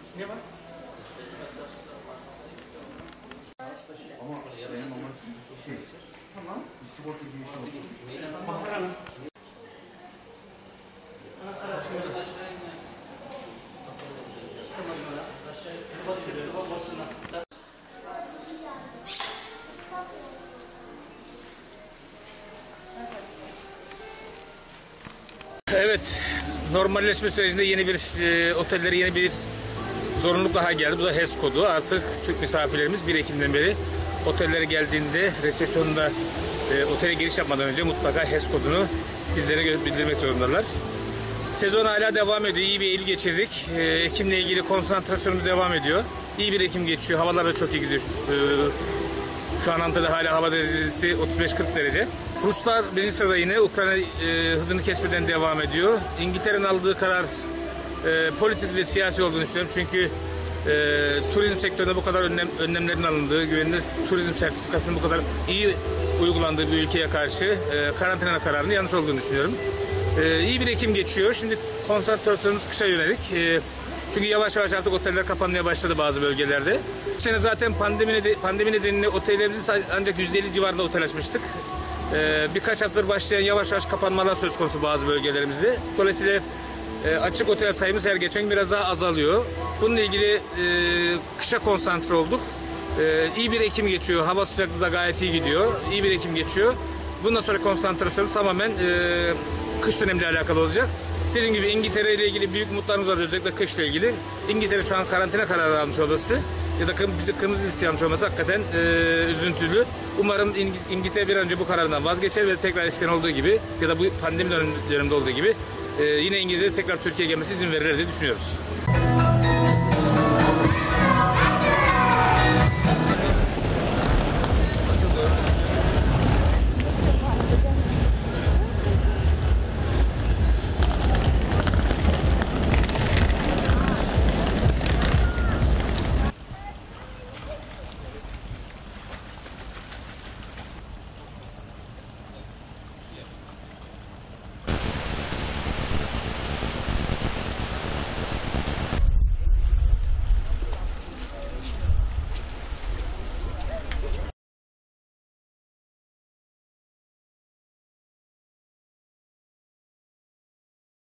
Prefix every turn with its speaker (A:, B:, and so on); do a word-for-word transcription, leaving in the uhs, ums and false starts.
A: Ne var?
B: Ama benim ama şey,
A: Tamam.
B: sigorta gibi bir şey oldu.
A: Bahar Hanım.
C: Evet, normalleşme sürecinde yeni bir e, otellere yeni bir zorunluluk daha geldi. Bu da H E S kodu. Artık Türk misafirlerimiz bir Ekim'den beri otellere geldiğinde resepsiyonda e, otele giriş yapmadan önce mutlaka H E S kodunu bizlere bildirmek zorundalar. Sezon hala devam ediyor. İyi bir Eylül geçirdik. E, Ekim'le ilgili konsantrasyonumuz devam ediyor. İyi bir Ekim geçiyor. Havalar da çok iyi gidiyor. E, şu an Antalya'da hala hava derecesi otuz beş kırk derece. Ruslar birinci sırada yine. Ukrayna e, hızını kesmeden devam ediyor. İngiltere'nin aldığı karar e, politik ve siyasi olduğunu düşünüyorum. Çünkü e, turizm sektöründe bu kadar önlem, önlemlerin alındığı, güvenilir turizm sertifikasının bu kadar iyi uygulandığı bir ülkeye karşı e, karantina kararının yanlış olduğunu düşünüyorum. E, iyi bir Ekim geçiyor. Şimdi konsantrasyonumuz kışa yönelik. E, çünkü yavaş yavaş artık oteller kapanmaya başladı bazı bölgelerde. Bu sene zaten pandemi, pandemi nedeniyle otellerimizi ancak yüzde elli civarında otel açmıştık. Ee, birkaç haftadır başlayan yavaş yavaş kapanmalar söz konusu bazı bölgelerimizde. Dolayısıyla e, açık otel sayımız her geçen gün biraz daha azalıyor. Bununla ilgili e, kışa konsantre olduk. E, iyi bir Ekim geçiyor. Hava sıcaklığı da gayet iyi gidiyor. İyi bir Ekim geçiyor. Bundan sonra konsantrasyonumuz tamamen e, kış dönemiyle alakalı olacak. Dediğim gibi İngiltere ile ilgili büyük umutlarımız var, özellikle kışla ilgili. İngiltere şu an karantina kararı almış olması ya da bizi kırmızı listeye almış olması hakikaten e, üzüntülü. Umarım İngiltere bir an önce bu kararından vazgeçer ve tekrar eskiden olduğu gibi ya da bu pandemi döneminde olduğu gibi e, yine İngilizlere tekrar Türkiye'ye gelmesi izin verirler diye düşünüyoruz.